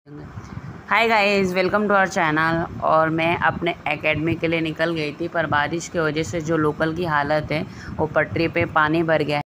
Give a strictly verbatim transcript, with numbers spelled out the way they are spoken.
Hi guys, welcome to our channel. और मैं अपने एकेडमी के लिए निकल गई थी, पर बारिश की वजह से जो लोकल की हालत है वो पटरी पे पानी भर गया है।